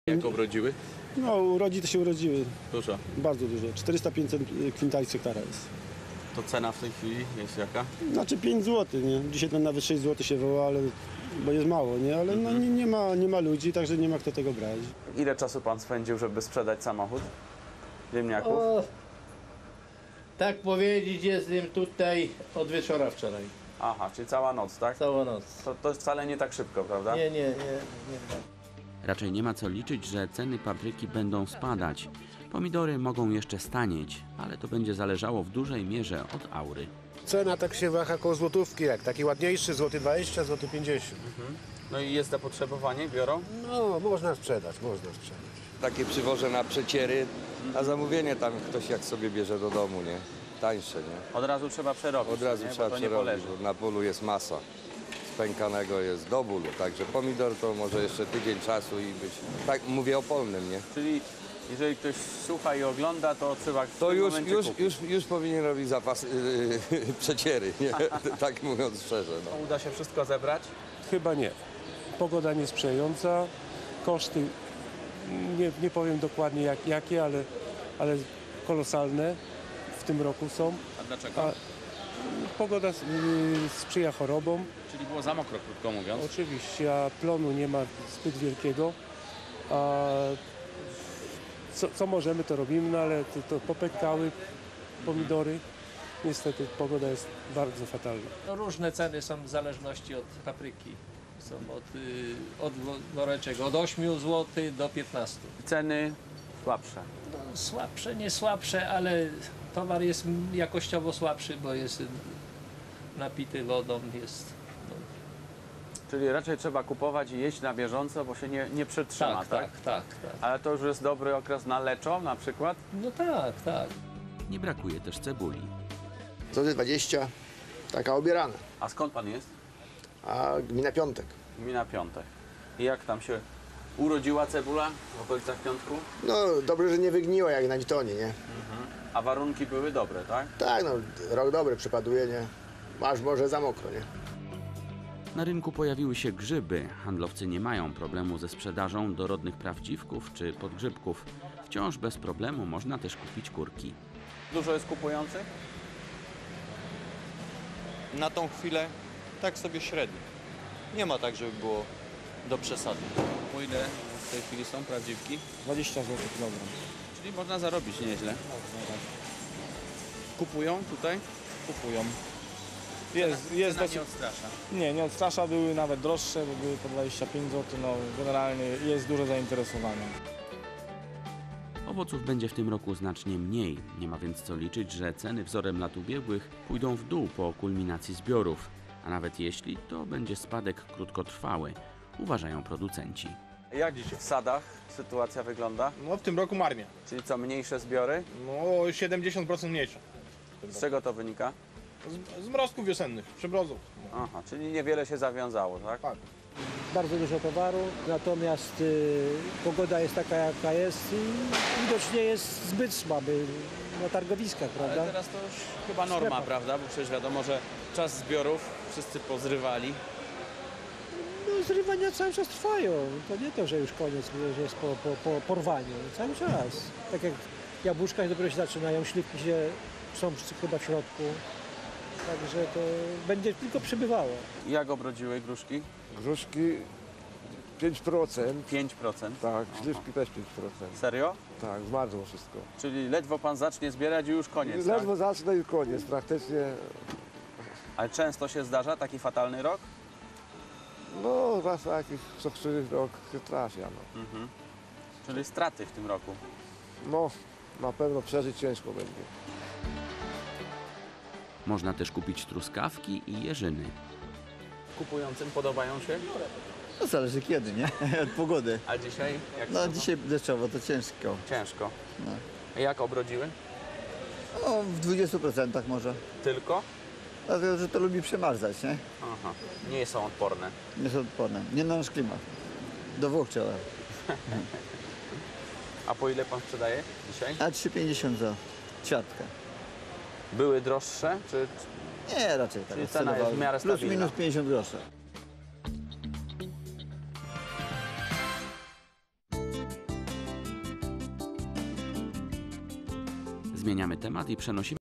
Jak obrodziły? No, urodzi to się urodziły. Dużo. Bardzo dużo. 400-500 kwintali z hektara jest. To cena w tej chwili jest jaka? Znaczy 5 zł, nie? Dzisiaj tam nawet 6 zł się woła, ale, bo jest mało, nie? Ale no, nie ma ludzi, także nie ma kto tego brać. Ile czasu pan spędził, żeby sprzedać samochód ziemniaków? O, tak powiedzieć, jestem tutaj od wieczora wczoraj. Aha, czyli cała noc, tak? Całą noc. To wcale nie tak szybko, prawda? Nie. Raczej nie ma co liczyć, że ceny papryki będą spadać. Pomidory mogą jeszcze stanieć, ale to będzie zależało w dużej mierze od aury. Cena tak się waha koło złotówki, jak taki ładniejszy, złoty 20, złoty 50. No i jest zapotrzebowanie, biorą? No, można sprzedać. Takie przywożę na przeciery, a zamówienie tam ktoś jak sobie bierze do domu, nie? Tańsze, nie? Od razu trzeba przerobić, Od razu nie? trzeba Bo to nie przerobić, poleży. bo na polu jest masa. Spękanego jest do bólu, także pomidor to może jeszcze tydzień czasu i być... Tak, mówię o polnym, nie? Czyli jeżeli ktoś słucha i ogląda, to trzeba w To tym już, momencie już, kupić. już powinien robić zapas przeciery, nie? Tak mówiąc szczerze, no. Uda się wszystko zebrać? Chyba nie. Pogoda niesprzyjająca, koszty nie powiem dokładnie jakie, ale kolosalne w tym roku są. A dlaczego? A pogoda sprzyja chorobom, Czyli było za mokro, krótko mówiąc. oczywiście, a plonu nie ma zbyt wielkiego. A co możemy, to robimy, no ale to popękały pomidory. Niestety pogoda jest bardzo fatalna. No, różne ceny są w zależności od papryki. Są od woreczek od 8 zł do 15. Ceny słabsze. No, słabsze, nie słabsze, ale towar jest jakościowo słabszy, bo jest napity wodą, jest... Czyli raczej trzeba kupować i jeść na bieżąco, bo się nie przetrzyma, tak? Tak. Ale to już jest dobry okres na leczo na przykład? No tak. Nie brakuje też cebuli. Złoty 20, taka obierana, A skąd pan jest? a gmina Piątek. Gmina Piątek. I jak tam się urodziła cebula w okolicach Piątku? No dobrze, że nie wygniła jak na Nitonie, nie? A warunki były dobre, tak? Tak, no rok dobry przypaduje, nie? Masz może za mokro, nie? Na rynku pojawiły się grzyby. Handlowcy nie mają problemu ze sprzedażą dorodnych prawdziwków czy podgrzybków. Wciąż bez problemu można też kupić kurki. Dużo jest kupujących? Na tą chwilę tak sobie średnio. Nie ma tak, żeby było do przesady. Po ile w tej chwili są prawdziwki? 20 zł kilogram. Czyli można zarobić nieźle. Kupują tutaj? Kupują. Cena nie odstrasza. Nie odstrasza, były nawet droższe, bo były po 25 zł, no generalnie jest duże zainteresowanie. Owoców będzie w tym roku znacznie mniej. Nie ma więc co liczyć, że ceny wzorem lat ubiegłych pójdą w dół po kulminacji zbiorów. A nawet jeśli, to będzie spadek krótkotrwały, uważają producenci. Jak dziś w sadach sytuacja wygląda? No w tym roku marnie. Czyli co, mniejsze zbiory? No 70% mniejsza. Z czego to wynika? Z mrozków wiosennych, przymrozów. Aha, czyli niewiele się zawiązało, tak? Tak. Bardzo dużo towaru, natomiast pogoda jest taka, jaka jest i widocznie jest zbyt słaby na targowiskach, prawda? Ale teraz to już chyba norma, Sklepach. prawda? Bo przecież wiadomo, że czas zbiorów wszyscy pozrywali. No, zrywania cały czas trwają. To nie to, że już koniec, że jest po porwaniu. Cały czas. Tak jak jabłuszka dopiero się zaczynają, śliwki są chyba w środku. Także to będzie tylko przybywało. Jak obrodziły gruszki? Gruszki 5%. 5%. Tak, śliwki też 5%. Serio? Tak, zmarzło wszystko. Czyli ledwo pan zacznie zbierać i już koniec, tak? zacznę i koniec, praktycznie. Ale często się zdarza taki fatalny rok? No raz jakiś co który rok się trafia, no. Czyli straty w tym roku. No, na pewno przeżyć ciężko będzie. Można też kupić truskawki i jeżyny. Kupującym podobają się? No zależy kiedy, nie? Od pogody. A dzisiaj? Jak No są? dzisiaj deszczowo, to ciężko. Ciężko. No. A jak obrodziły? O, w 20% może. Tylko? Dlatego, że to lubi przemarzać, nie? Aha. Nie są odporne. Nie są odporne. Nie na nasz klimat. Do Włoch trzeba. A po ile pan sprzedaje dzisiaj? A 3,50 za ćwiartkę. Były droższe? Czy Nie, raczej tak. Czyli cena jest w miarę Plus stabilna. minus 50 groszy. Zmieniamy temat i przenosimy